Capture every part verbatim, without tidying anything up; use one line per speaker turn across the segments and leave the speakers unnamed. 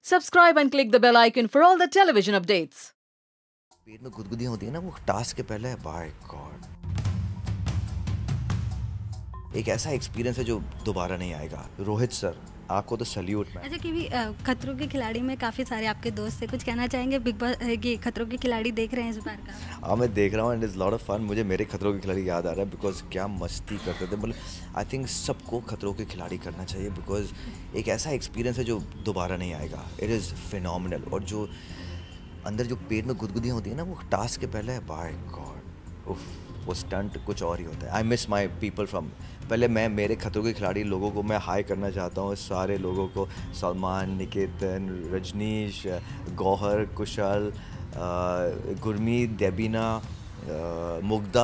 Subscribe and click the bell icon for all the television updates.
पेट में गुदगुदियाँ होती है ना, वो टास्क के पहले बाय गॉड एक ऐसा एक्सपीरियंस है जो दोबारा नहीं आएगा। रोहित सर, आपको तो सल्यूट मैन।
अच्छा कि भी खतरों के खिलाड़ी में काफ़ी सारे आपके दोस्त थे, कुछ कहना चाहेंगे? बिग बॉस ये खतरों के खिलाड़ी देख रहे हैं इस बार का?
हाँ, मैं देख रहा हूँ and is lot of fun. मुझे मेरे खतरों के खिलाड़ी याद आ रहा है बिकॉज क्या मस्ती करते थे। मतलब आई थिंक सबको खतरों के खिलाड़ी करना चाहिए बिकॉज एक ऐसा एक्सपीरियंस है जो दोबारा नहीं आएगा। It is phenomenal. और जो अंदर जो पेट में गुदगुदियाँ होती है ना, वो टास्क के पहले बाय गॉड उफ, वो स्टंट कुछ और ही होता है। I miss my people from पहले। मैं मेरे खतरों के खिलाड़ी लोगों को मैं हाई करना चाहता हूँ, सारे लोगों को, सलमान, निकेतन, रजनीश, गौहर, कुशल, गुरमीत, देबीना, मुग्धा,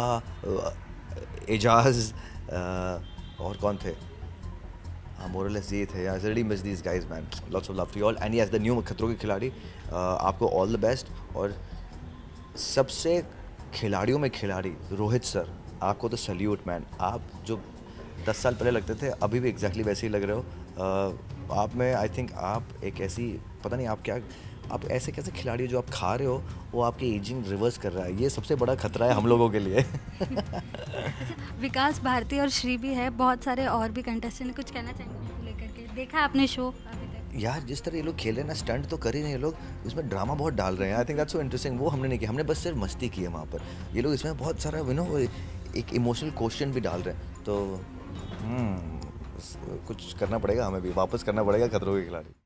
एजाज, और कौन थे? हाँ, मोरलेस ये थे। I really miss these guys man. Lots of love to all and yes the new Khatron ke खिलाड़ी। uh, आपको ऑल द बेस्ट। और सबसे खिलाड़ियों में खिलाड़ी रोहित सर, आपको तो सल्यूट मैन। आप जो दस साल पहले लगते थे अभी भी एग्जैक्टली वैसे ही लग रहे हो। uh, आप में आई थिंक आप एक ऐसी, पता नहीं आप क्या, आप ऐसे कैसे खिलाड़ी हो जो आप खा रहे हो वो आपकी एजिंग रिवर्स कर रहा है। ये सबसे बड़ा खतरा है हम लोगों के लिए।
विकास भारती और श्री भी है, बहुत सारे और भी कंटेस्टेंट, कुछ कहना चाहेंगे लेकर के? देखा आपने शो अभी तक?
यार जिस तरह ये लोग खेल रहे हैं ना, स्टंट तो कर ही नहीं ये लोग, इसमें ड्रामा बहुत डाल रहे हैं। I think that's so interesting. वो हमने नहीं किया, हमने बस सिर्फ मस्ती की है वहाँ पर। ये लोग इसमें बहुत सारा यू नो एक इमोशनल क्वेश्चन भी डाल रहे हैं। तो hmm, कुछ करना पड़ेगा, हमें भी वापस करना पड़ेगा खतरों के खिलाड़ी।